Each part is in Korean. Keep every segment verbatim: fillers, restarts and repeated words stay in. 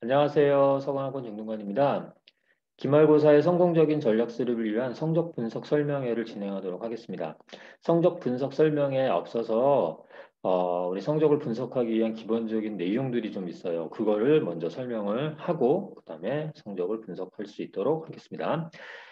안녕하세요. 서강학원 정동관입니다. 기말고사의 성공적인 전략 수립을 위한 성적 분석 설명회를 진행하도록 하겠습니다. 성적 분석 설명회에 앞서서 어, 우리 성적을 분석하기 위한 기본적인 내용들이 좀 있어요. 그거를 먼저 설명을 하고 그 다음에 성적을 분석할 수 있도록 하겠습니다.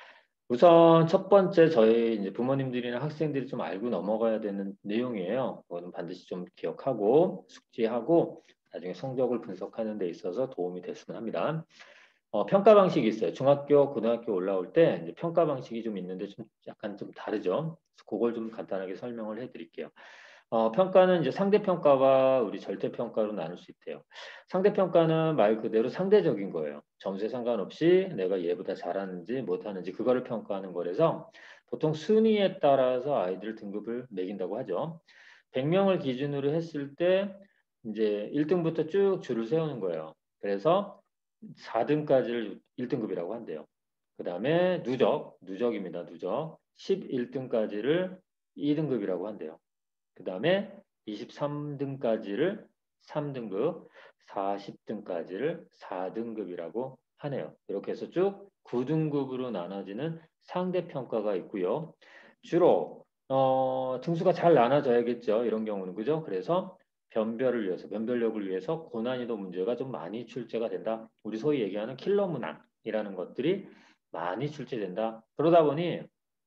우선 첫 번째 저희 이제 부모님들이나 학생들이 좀 알고 넘어가야 되는 내용이에요. 그거는 반드시 좀 기억하고 숙지하고 나중에 성적을 분석하는 데 있어서 도움이 됐으면 합니다. 어, 평가 방식이 있어요. 중학교, 고등학교 올라올 때 이제 평가 방식이 좀 있는데 좀 약간 좀 다르죠. 그래서 그걸 좀 간단하게 설명을 해드릴게요. 어, 평가는 이제 상대평가와 우리 절대평가로 나눌 수 있대요. 상대평가는 말 그대로 상대적인 거예요. 점수에 상관없이 내가 얘보다 잘하는지 못하는지 그거를 평가하는 거라서 보통 순위에 따라서 아이들 등급을 매긴다고 하죠. 백 명을 기준으로 했을 때 이제 일 등부터 쭉 줄을 세우는 거예요. 그래서 사 등까지를 일 등급이라고 한대요. 그 다음에 누적, 누적입니다. 누적. 십일 등까지를 이 등급이라고 한대요. 그 다음에 이십삼 등까지를 삼 등급, 사십 등까지를 사 등급이라고 하네요. 이렇게 해서 쭉 구 등급으로 나눠지는 상대평가가 있고요. 주로 어, 등수가 잘 나눠져야겠죠. 이런 경우는 그죠? 그래서 변별을 위해서, 변별력을 위해서 고난이도 문제가 좀 많이 출제가 된다. 우리 소위 얘기하는 킬러 문항이라는 것들이 많이 출제된다. 그러다 보니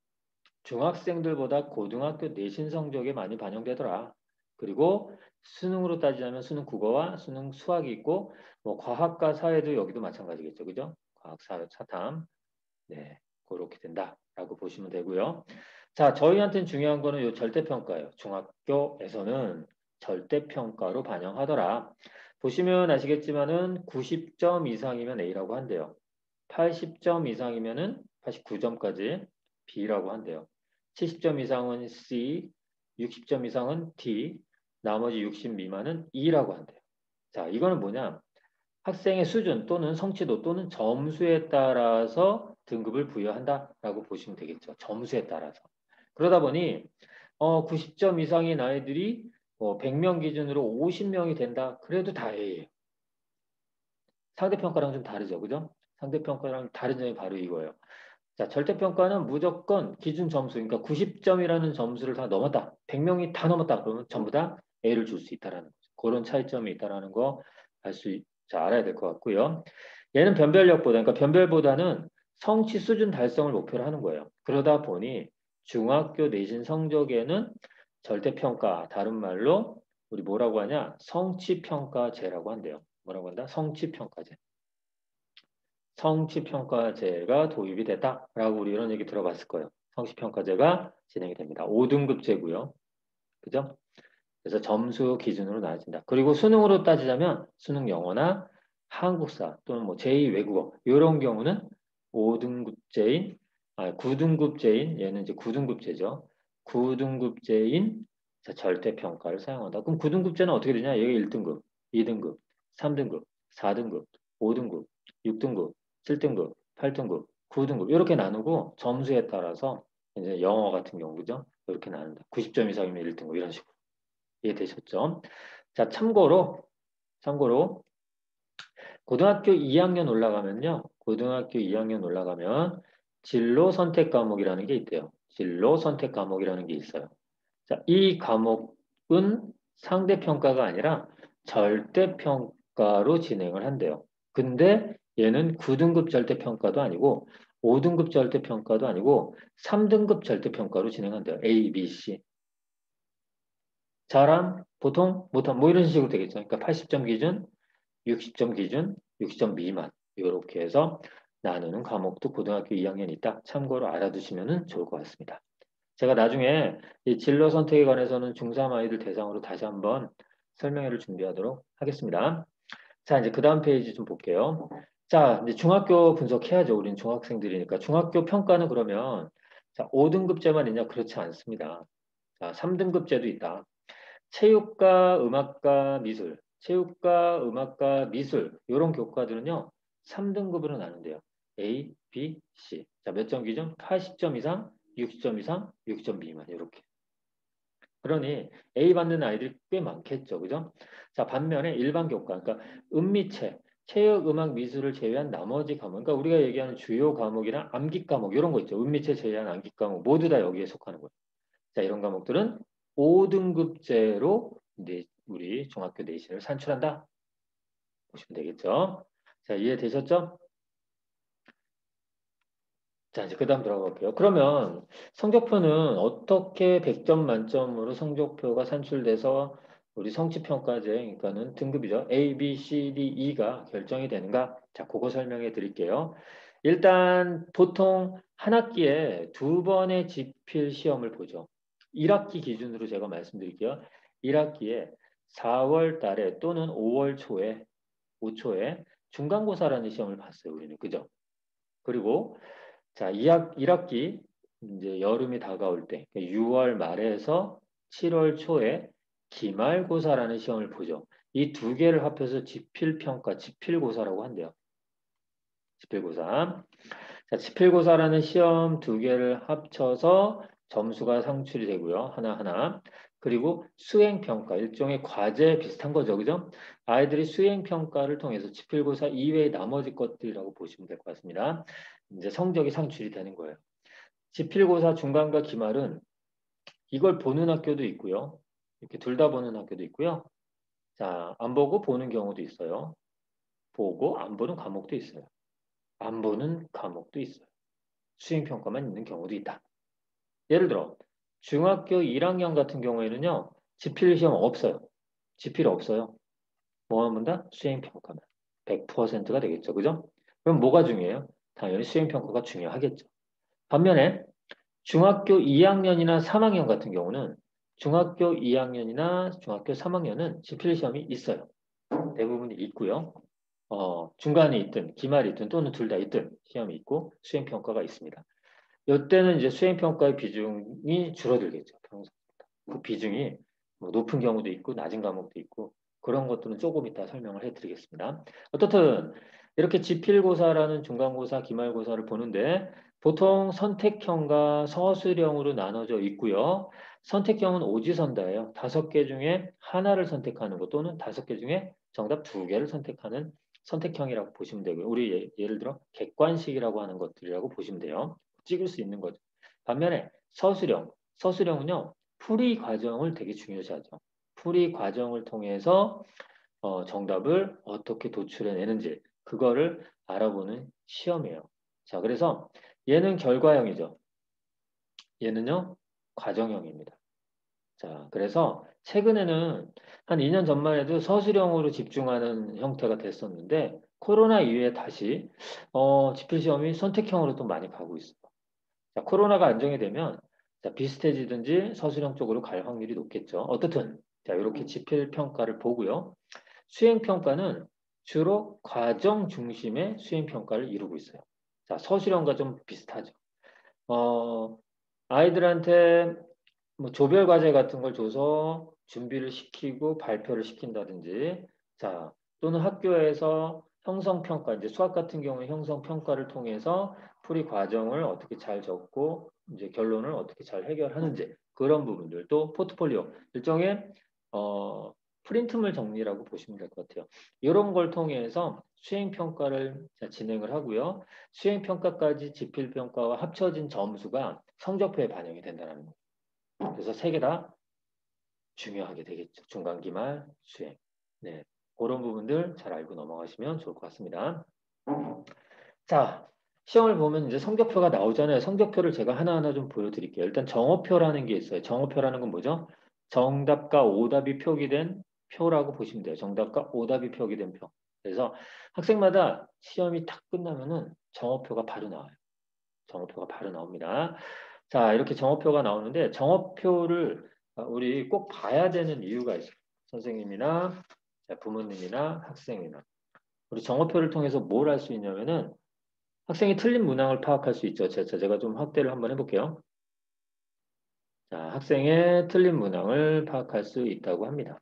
중학생들보다 고등학교 내신 성적에 많이 반영되더라. 그리고 수능으로 따지자면 수능 국어와 수능 수학이 있고 뭐 과학과 사회도 여기도 마찬가지겠죠. 그죠? 과학, 사, 사탐. 네, 그렇게 된다라고 보시면 되고요. 자, 저희한테는 중요한 거는 요 절대평가예요. 중학교에서는 절대평가로 반영하더라. 보시면 아시겠지만은 구십 점 이상이면 A라고 한대요. 팔십 점 이상이면은 팔십구 점까지 B라고 한대요. 칠십 점 이상은 C, 육십 점 이상은 D, 나머지 육십 미만은 E라고 한대요. 자, 이거는 뭐냐? 학생의 수준 또는 성취도 또는 점수에 따라서 등급을 부여한다라고 보시면 되겠죠. 점수에 따라서. 그러다 보니 어, 구십 점 이상인 아이들이 뭐 백 명 기준으로 오십 명이 된다. 그래도 다 A예요. 상대평가랑 좀 다르죠. 그죠? 상대평가랑 다른 점이 바로 이거예요. 자, 절대평가는 무조건 기준 점수, 그러니까 구십 점이라는 점수를 다 넘었다. 백 명이 다 넘었다. 그러면 전부 다 A를 줄 수 있다라는 거죠. 그런 차이점이 있다라는 거 알 수, 자, 알아야 될 것 같고요. 얘는 변별력보다, 그러니까 변별보다는 성취 수준 달성을 목표로 하는 거예요. 그러다 보니 중학교 내신 성적에는 절대평가, 다른 말로 우리 뭐라고 하냐? 성취평가제라고 한대요. 뭐라고 한다? 성취평가제. 성취평가제가 도입이 됐다라고 우리 이런 얘기 들어봤을 거예요. 성취평가제가 진행이 됩니다. 오 등급제고요. 그죠? 그래서 점수 기준으로 나눠진다. 그리고 수능으로 따지자면 수능 영어나 한국사 또는 뭐 제이 외국어 이런 경우는 오 등급제인 아 구 등급제인 얘는 이제 구 등급제죠. 구 등급제인 절대평가를 사용한다. 그럼 구 등급제는 어떻게 되냐? 여기 일 등급, 이 등급, 삼 등급, 사 등급, 오 등급, 육 등급, 칠 등급, 팔 등급, 구 등급 이렇게 나누고 점수에 따라서 이제 영어 같은 경우 그죠? 이렇게 나눈다. 구십 점 이상이면 일 등급 이런 식으로. 이해되셨죠? 자, 참고로, 참고로, 고등학교 이 학년 올라가면요. 고등학교 이 학년 올라가면 진로 선택 과목이라는 게 있대요. 진로 선택 과목이라는 게 있어요. 자, 이 과목은 상대평가가 아니라 절대평가로 진행을 한대요. 근데 얘는 구 등급 절대평가도 아니고 오 등급 절대평가도 아니고 삼 등급 절대평가로 진행한대요. A, B, C. 잘함, 보통, 못함, 뭐 이런 식으로 되겠죠. 그러니까 팔십 점 기준, 육십 점 기준, 육십 점 미만. 이렇게 해서 나누는 과목도 고등학교 이 학년이 있다. 참고로 알아두시면 좋을 것 같습니다. 제가 나중에 이 진로 선택에 관해서는 중삼 아이들 대상으로 다시 한번 설명회를 준비하도록 하겠습니다. 자, 이제 그 다음 페이지 좀 볼게요. 자, 이제 중학교 분석해야죠. 우리는 중학생들이니까. 중학교 평가는 그러면 자, 오 등급제만 있냐? 그렇지 않습니다. 자, 삼 등급제도 있다. 체육과 음악과 미술, 체육과 음악과 미술 이런 교과들은요. 삼 등급으로 나눈대요. A, B, C. 자, 몇 점 기준? 팔십 점 이상, 육십 점 이상, 육십 점 미만 이렇게. 그러니 A 받는 아이들이 꽤 많겠죠. 그죠? 자, 반면에 일반 교과, 그러니까 음미체, 체육, 음악, 미술을 제외한 나머지 과목, 그러니까 우리가 얘기하는 주요 과목이나 암기 과목 이런 거 있죠. 은미체 제외한 암기 과목 모두 다 여기에 속하는 거예요. 자, 이런 과목들은 오 등급제로 이제 우리 중학교 내신을 산출한다. 보시면 되겠죠. 자, 이해되셨죠? 자, 이제 그 다음 들어가 볼게요. 그러면 성적표는 어떻게 백 점 만점으로 성적표가 산출돼서 우리 성취평가제, 그러니까는 등급이죠. A, B, C, D, E가 결정이 되는가? 자, 그거 설명해 드릴게요. 일단 보통 한 학기에 두 번의 지필 시험을 보죠. 일 학기 기준으로 제가 말씀드릴게요. 일 학기에 사월 달에 또는 오월 초에, 오 초에 중간고사라는 시험을 봤어요. 우리는. 그죠? 그리고 자, 이 학, 일 학기 이제 여름이 다가올 때 유월 말에서 칠월 초에 기말고사라는 시험을 보죠. 이 두 개를 합해서 지필평가, 지필고사라고 한대요. 지필고사. 자, 지필고사라는 시험 두 개를 합쳐서 점수가 상출이 되고요. 하나하나. 그리고 수행평가, 일종의 과제 비슷한 거죠. 그죠? 아이들이 수행평가를 통해서 지필고사 이외의 나머지 것들이라고 보시면 될 것 같습니다. 이제 성적이 상출이 되는 거예요. 지필고사 중간과 기말은 이걸 보는 학교도 있고요. 이렇게 둘 다 보는 학교도 있고요. 자, 안 보고 보는 경우도 있어요. 보고 안 보는 과목도 있어요. 안 보는 과목도 있어요. 수행평가만 있는 경우도 있다. 예를 들어 중학교 일 학년 같은 경우에는요. 지필 시험 없어요. 지필 없어요. 뭐만 본다? 수행평가만. 백 퍼센트가 되겠죠. 그죠? 그럼 뭐가 중요해요? 당연히 수행평가가 중요하겠죠. 반면에 중학교 이 학년이나 삼 학년 같은 경우는 중학교 이 학년이나 중학교 삼 학년은 지필 시험이 있어요. 대부분이 있고요. 어, 중간에 있든 기말이 있든 또는 둘 다 있든 시험이 있고 수행평가가 있습니다. 이때는 이제 수행평가의 비중이 줄어들겠죠. 평소보다. 그 비중이 뭐 높은 경우도 있고 낮은 과목도 있고 그런 것들은 조금 이따 설명을 해드리겠습니다. 어떻든 이렇게 지필고사라는 중간고사, 기말고사를 보는데 보통 선택형과 서술형으로 나눠져 있고요. 선택형은 오지선다예요. 다섯 개 중에 하나를 선택하는 것 또는 다섯 개 중에 정답 두 개를 선택하는 선택형이라고 보시면 되고요. 우리 예, 예를 들어 객관식이라고 하는 것들이라고 보시면 돼요. 찍을 수 있는 거죠. 반면에 서술형, 서술형은요. 풀이 과정을 되게 중요시하죠. 풀이 과정을 통해서 어, 정답을 어떻게 도출해내는지 그거를 알아보는 시험이에요. 자, 그래서 얘는 결과형이죠. 얘는요. 과정형입니다. 자, 그래서 최근에는 한 이 년 전만 해도 서술형으로 집중하는 형태가 됐었는데 코로나 이후에 다시 어, 지필시험이 선택형으로 또 많이 가고 있어요. 자, 코로나가 안정이 되면 자, 비슷해지든지 서술형 쪽으로 갈 확률이 높겠죠. 어떻든 자, 이렇게 지필 평가를 보고요. 수행 평가는 주로 과정 중심의 수행 평가를 이루고 있어요. 자, 서술형과 좀 비슷하죠. 어, 아이들한테 뭐 조별 과제 같은 걸 줘서 준비를 시키고 발표를 시킨다든지, 자, 또는 학교에서 형성평가, 이제 수학 같은 경우에 형성평가를 통해서 풀이 과정을 어떻게 잘 적고, 이제 결론을 어떻게 잘 해결하는지, 그런 부분들, 또 포트폴리오, 일종의, 어, 프린트물 정리라고 보시면 될 것 같아요. 이런 걸 통해서 수행평가를 진행을 하고요. 수행평가까지 지필평가와 합쳐진 점수가 성적표에 반영이 된다는 거예요. 그래서 세 개 다 중요하게 되겠죠. 중간, 기말, 수행. 네. 그런 부분들 잘 알고 넘어가시면 좋을 것 같습니다. 자, 시험을 보면 이제 성적표가 나오잖아요. 성적표를 제가 하나하나 좀 보여드릴게요. 일단 정오표라는 게 있어요. 정오표라는 건 뭐죠? 정답과 오답이 표기된 표라고 보시면 돼요. 정답과 오답이 표기된 표. 그래서 학생마다 시험이 탁 끝나면은 정오표가 바로 나와요. 정오표가 바로 나옵니다. 자, 이렇게 정오표가 나오는데 정오표를 우리 꼭 봐야 되는 이유가 있어요. 선생님이나 부모님이나 학생이나. 우리 정오표를 통해서 뭘 할 수 있냐면은 학생이 틀린 문항을 파악할 수 있죠. 자, 제가 좀 확대를 한번 해볼게요. 자, 학생의 틀린 문항을 파악할 수 있다고 합니다.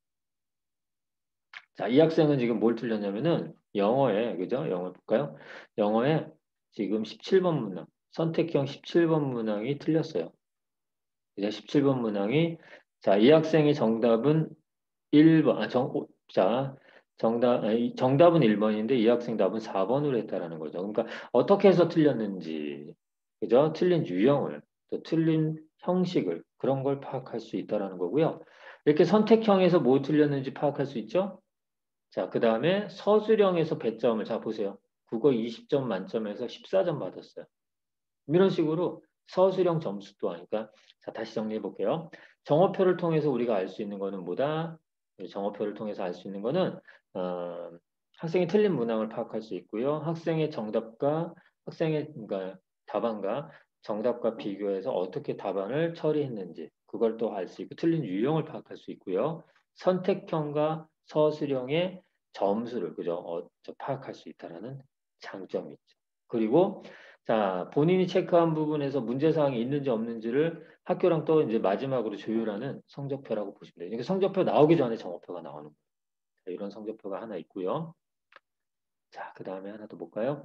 자, 이 학생은 지금 뭘 틀렸냐면은 영어에, 그죠? 영어 볼까요? 영어에 지금 십칠 번 문항, 선택형 십칠 번 문항이 틀렸어요. 이제 십칠 번 문항이 자, 이 학생의 정답은 일 번, 아, 정, 오, 자, 정답, 아니, 정답은 일 번인데 이 학생 답은 사 번으로 했다라는 거죠. 그러니까 어떻게 해서 틀렸는지, 그죠? 틀린 유형을, 또 틀린 형식을, 그런 걸 파악할 수 있다라는 거고요. 이렇게 선택형에서 뭐 틀렸는지 파악할 수 있죠? 자, 그 다음에 서술형에서 배점을, 자, 보세요. 국어 이십 점 만점에서 십사 점 받았어요. 이런 식으로 서술형 점수 또한, 그러니까, 자, 다시 정리해 볼게요. 정어표를 통해서 우리가 알 수 있는 거는 뭐다? 정어표를 통해서 알 수 있는 거는, 어, 학생이 틀린 문항을 파악할 수 있고요. 학생의 정답과, 학생의, 그러니까 답안과 정답과 비교해서 어떻게 답안을 처리했는지, 그걸 또 알 수 있고, 틀린 유형을 파악할 수 있고요. 선택형과 서술형의 점수를, 그죠? 어, 파악할 수 있다라는 장점이 있죠. 그리고 자, 본인이 체크한 부분에서 문제사항이 있는지 없는지를 학교랑 또 이제 마지막으로 조율하는 성적표라고 보시면 돼요. 이게 성적표 나오기 전에 정오표가 나오는 거예요. 자, 이런 성적표가 하나 있고요. 자, 그 다음에 하나 더 볼까요?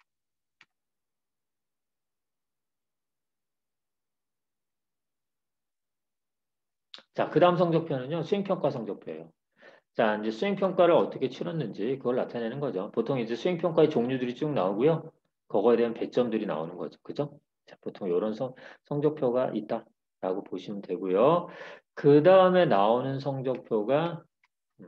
자, 그 다음 성적표는요, 수행평가 성적표예요. 자, 이제 수행평가를 어떻게 치렀는지 그걸 나타내는 거죠. 보통 이제 수행평가의 종류들이 쭉 나오고요. 그거에 대한 배점들이 나오는 거죠. 그죠? 자, 보통 이런 성, 성적표가 있다라고 보시면 되고요. 그 다음에 나오는 성적표가 음,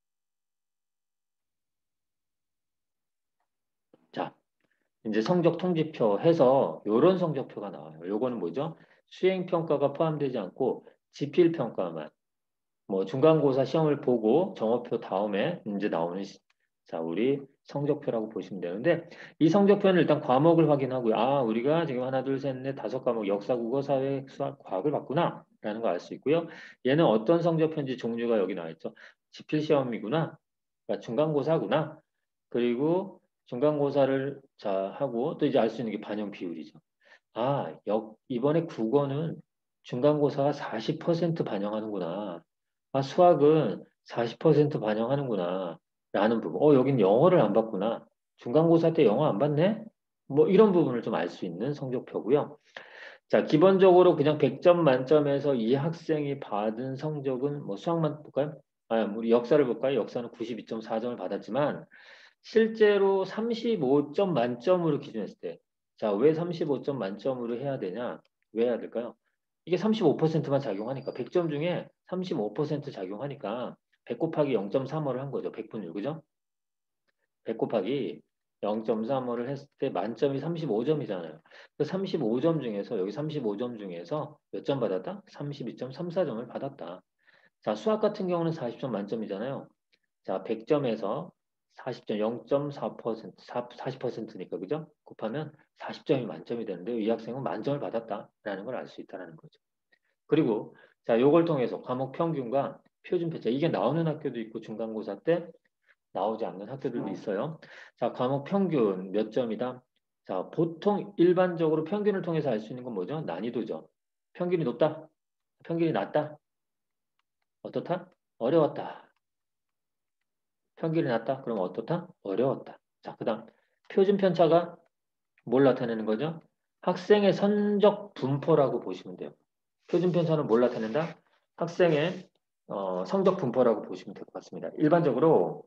자, 이제 성적 통지표 해서 요런 성적표가 나와요. 요거는 뭐죠? 수행 평가가 포함되지 않고 지필 평가만 뭐 중간고사 시험을 보고 정오표 다음에 이제 나오는 시- 자, 우리 성적표라고 보시면 되는데 이 성적표는 일단 과목을 확인하고요. 아, 우리가 지금 하나, 둘, 셋, 넷, 다섯 과목 역사, 국어, 사회, 수학, 과학을 봤구나 라는 걸 알 수 있고요. 얘는 어떤 성적표인지 종류가 여기 나와 있죠. 지필 시험이구나. 그러니까 중간고사구나. 그리고 중간고사를 자 하고 또 이제 알 수 있는 게 반영 비율이죠. 아, 역, 이번에 국어는 중간고사가 사십 퍼센트 반영하는구나. 아, 수학은 사십 퍼센트 반영하는구나. 라는 부분. 어, 여긴 영어를 안 봤구나. 중간고사 때 영어 안 봤네? 뭐 이런 부분을 좀 알 수 있는 성적표고요. 자, 기본적으로 그냥 백 점 만점에서 이 학생이 받은 성적은 뭐 수학만 볼까요? 아, 우리 역사를 볼까요? 역사는 구십이 점 사 점을 받았지만 실제로 삼십오 점 만점으로 기준했을 때, 자, 왜 삼십오 점 만점으로 해야 되냐? 왜 해야 될까요? 이게 삼십오 퍼센트만 작용하니까, 백 점 중에 삼십오 퍼센트 작용하니까, 백 곱하기 영 점 삼오를 한 거죠. 백분율, 그죠? 백 곱하기 영 점 삼오를 했을 때 만점이 삼십오 점이잖아요. 그 삼십오 점 중에서, 여기 삼십오 점 중에서 몇 점 받았다? 삼십이 점 삼사 점을 받았다. 자, 수학 같은 경우는 사십 점 만점이잖아요. 자, 백 점에서 사십 점, 영 점 사 퍼센트, 사십 퍼센트니까, 그죠? 곱하면 사십 점이 만점이 되는데, 이 학생은 만점을 받았다라는 걸 알 수 있다는 거죠. 그리고, 자, 요걸 통해서 과목 평균과 표준 편차, 이게 나오는 학교도 있고, 중간고사 때 나오지 않는 학교들도 있어요. 자, 과목 평균 몇 점이다? 자, 보통 일반적으로 평균을 통해서 알 수 있는 건 뭐죠? 난이도죠. 평균이 높다? 평균이 낮다? 어떻다? 어려웠다. 평균이 낮다? 그럼 어떻다? 어려웠다. 자, 그 다음 표준 편차가 뭘 나타내는 거죠? 학생의 성적 분포라고 보시면 돼요. 표준 편차는 뭘 나타낸다? 학생의 어, 성적 분포라고 보시면 될 것 같습니다. 일반적으로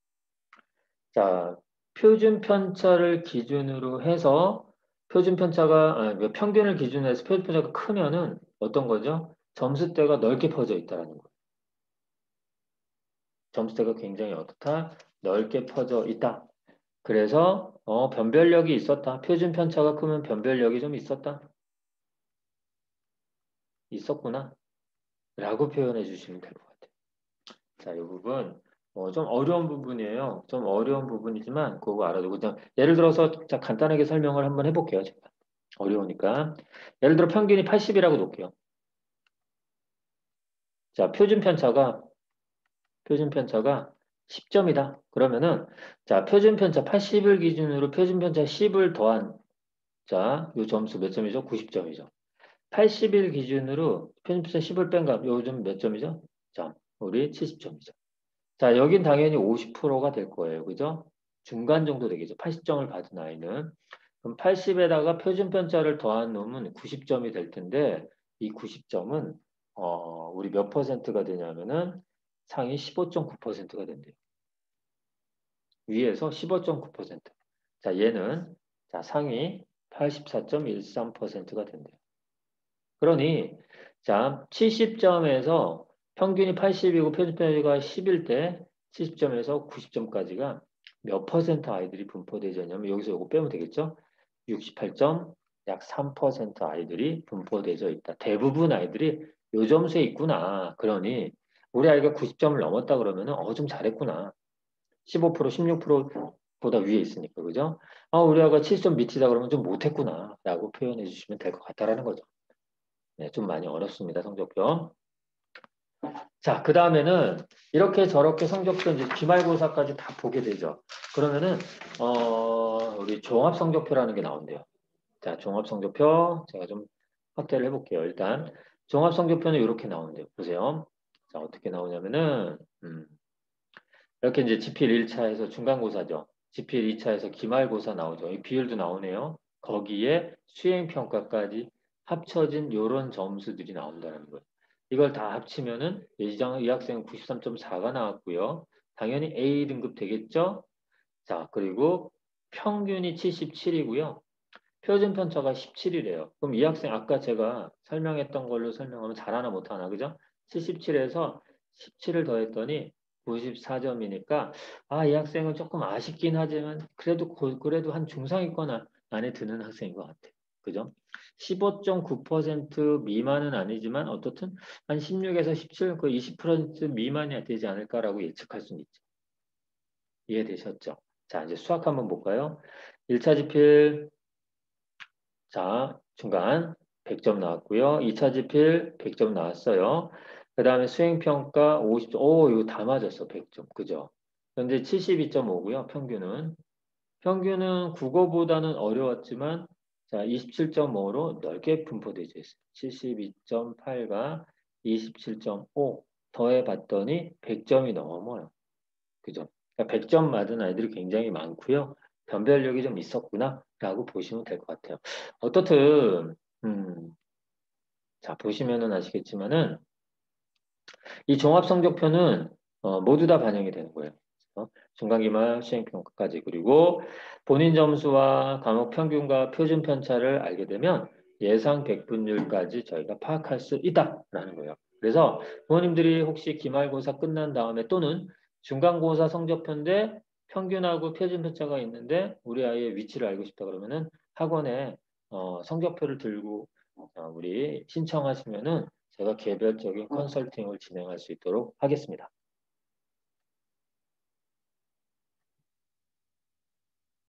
자, 표준 편차를 기준으로 해서 표준 편차가 아, 그 평균을 기준으로 해서 표준 편차가 크면은 어떤 거죠? 점수대가 넓게 퍼져 있다는 거예요. 점수대가 굉장히 어떻다? 넓게 퍼져 있다. 그래서 어, 변별력이 있었다. 표준 편차가 크면 변별력이 좀 있었다. 있었구나. 라고 표현해 주시면 될 것 같아요. 자, 이 부분 어, 좀 어려운 부분이에요. 좀 어려운 부분이지만 그거 알아두고 그냥 예를 들어서 자, 간단하게 설명을 한번 해볼게요. 제가. 어려우니까. 예를 들어 평균이 팔십이라고 놓을게요. 자, 표준 편차가 표준 편차가 십 점이다. 그러면은 자, 표준 편차 팔십을 기준으로 표준 편차 십을 더한 자, 요 점수 몇 점이죠? 구십 점이죠. 팔십 일 기준으로 편집자 십을 뺀 값, 요즘 몇 점이죠? 자, 우리 칠십 점이죠. 자, 여긴 당연히 오십 퍼센트가 될 거예요. 그죠? 중간 정도 되겠죠. 팔십 점을 받은 아이는. 그럼 팔십에다가 표준 편차를 더한 놈은 구십 점이 될 텐데, 이 구십 점은, 어, 우리 몇 퍼센트가 되냐면은 상위 십오 점 구 퍼센트가 된대요. 위에서 십오 점 구 퍼센트. 자, 얘는 자, 상위 팔십사 점 일삼 퍼센트가 된대요. 그러니 자, 칠십 점에서 평균이 팔십이고 표준편차가 십일 때 칠십 점에서 구십 점까지가 몇 퍼센트 아이들이 분포되지 않냐면 여기서 이거 빼면 되겠죠? 육십팔 점 약 삼 퍼센트 아이들이 분포되어 있다. 대부분 아이들이 요 점수에 있구나. 그러니 우리 아이가 구십 점을 넘었다 그러면은 어, 좀 잘했구나. 십오 퍼센트, 십육 퍼센트보다 위에 있으니까, 그죠? 아, 우리 아이가 칠십 점 밑이다 그러면 좀 못했구나. 라고 표현해 주시면 될 것 같다라는 거죠. 네, 좀 많이 어렵습니다, 성적표. 자, 그 다음에는 이렇게 저렇게 성적표 이제 기말고사까지 다 보게 되죠. 그러면은, 어, 우리 종합성적표라는 게 나온대요. 자, 종합성적표. 제가 좀 확대를 해볼게요. 일단, 종합성적표는 이렇게 나오는데요. 보세요. 자, 어떻게 나오냐면은, 음, 이렇게 이제 지필 일 차에서 중간고사죠. 지필 이 차에서 기말고사 나오죠. 이 비율도 나오네요. 거기에 수행평가까지 합쳐진 요런 점수들이 나온다는 거예요. 이걸 다 합치면은 예지장 이 학생은 구십삼 점 사가 나왔고요. 당연히 A 등급 되겠죠? 자, 그리고 평균이 칠십칠이고요. 표준 편차가 십칠이래요. 그럼 이 학생 아까 제가 설명했던 걸로 설명하면 잘하나 못하나, 그죠? 칠십칠에서 십칠을 더했더니 구십사 점이니까 아, 이 학생은 조금 아쉽긴 하지만 그래도 고- 그래도 한 중상위권 안에 드는 학생인 것 같아요. 그죠? 십오 점 구 퍼센트 미만은 아니지만 어떻든 한 십육에서 십칠, 그 이십 퍼센트 미만이 되지 않을까라고 예측할 수는 있죠. 이해되셨죠? 자, 이제 수학 한번 볼까요? 일 차 지필 자, 중간 백 점 나왔고요. 이 차 지필 백 점 나왔어요. 그 다음에 수행평가 오십 점. 오, 이거 다 맞았어. 백 점. 그죠? 현재 칠십이 점 오고요. 평균은. 평균은 국어보다는 어려웠지만 자, 이십칠 점 오로 넓게 분포되어 있어요. 칠십이 점 팔과 이십칠 점 오 더해 봤더니 백 점이 넘어요. 그죠? 그러니까 백 점 맞은 아이들이 굉장히 많고요. 변별력이 좀 있었구나 라고 보시면 될 것 같아요. 어떻든 음, 자 보시면은 아시겠지만은 이 종합성적표는 어, 모두 다 반영이 되는 거예요. 어? 중간기말 시행평가까지 그리고 본인 점수와 과목 평균과 표준 편차를 알게 되면 예상 백분율까지 저희가 파악할 수 있다라는 거예요. 그래서 부모님들이 혹시 기말고사 끝난 다음에 또는 중간고사 성적표인데 평균하고 표준 편차가 있는데 우리 아이의 위치를 알고 싶다 그러면은 학원에 어, 성적표를 들고 어, 우리 신청하시면은 제가 개별적인 컨설팅을 진행할 수 있도록 하겠습니다.